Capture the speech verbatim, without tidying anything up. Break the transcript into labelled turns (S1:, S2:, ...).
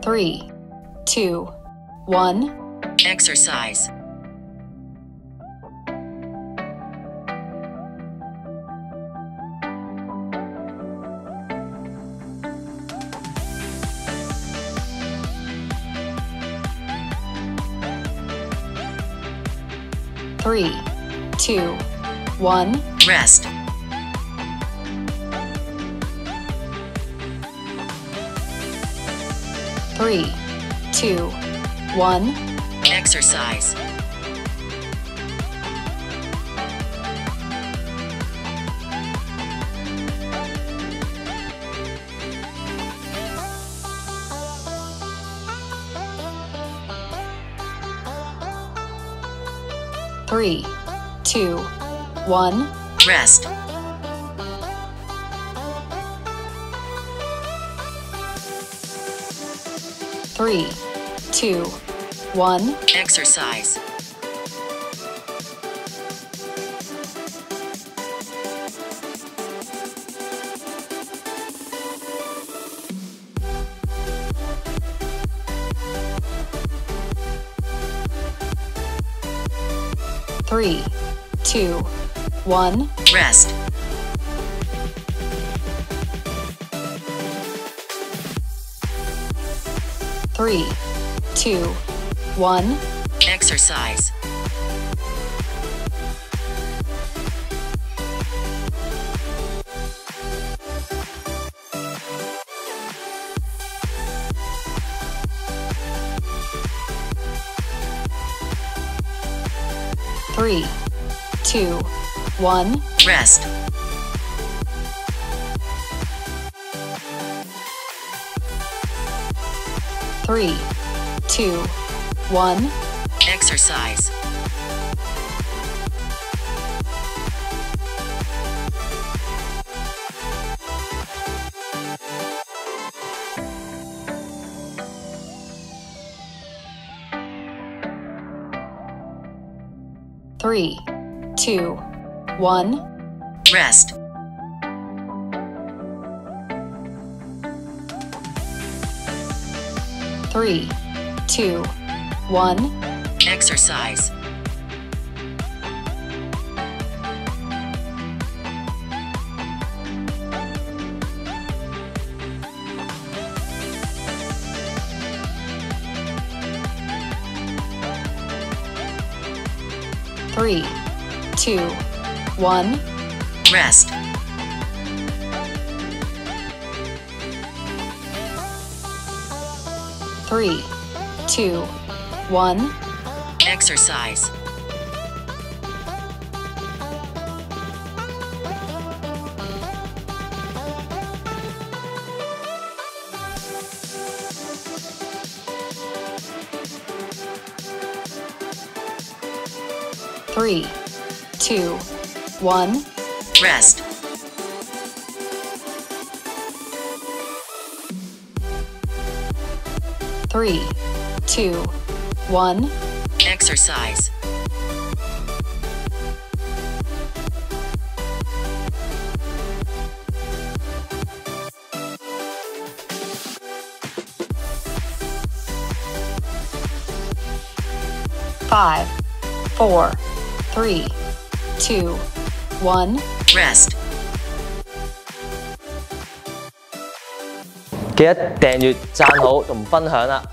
S1: Three, two, one.
S2: Exercise.
S1: Three, two, one.
S2: Rest.
S1: Three, two, one.
S2: Exercise.
S1: Three, two, one.
S2: Rest.
S1: Three, two, one.
S2: Exercise.
S1: Three, two, one.
S2: Rest.
S1: Three, two, one.
S2: Exercise.
S1: Three, two, one.
S2: Rest.
S1: Three, two, one.
S2: Exercise.
S1: Three, two, one.
S2: Rest.
S1: Three, two, one.
S2: Exercise.
S1: Three, two, one.
S2: Rest.
S1: Three, two, one.
S2: Exercise.
S1: Three, two, one.
S2: Rest.
S1: Three, two, one.
S2: Exercise.
S1: Five, four, three, two, one.
S2: Rest.
S3: 記得訂閱、讚好同分享啦！